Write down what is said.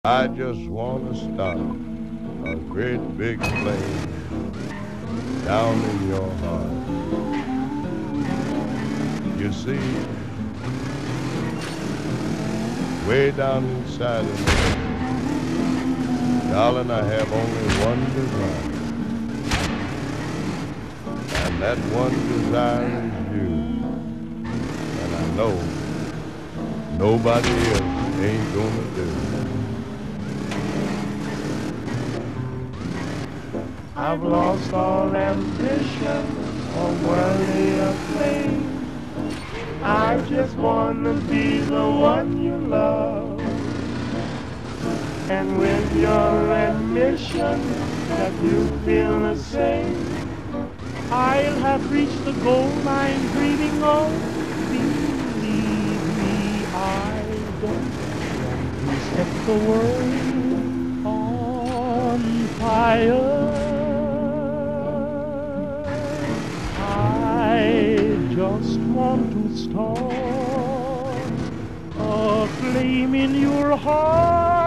I just want to start a great big flame down in your heart. You see, way down inside of me, darling, I have only one desire. And that one desire is you. And I know nobody else ain't gonna do it. I've lost all ambition or worldly acclaim. I just wanna be the one you love. And with your admission that you feel the same, I'll have reached the goal I'm dreaming of. Believe me, I don't want to set the world on fire. Just want to start a flame in your heart.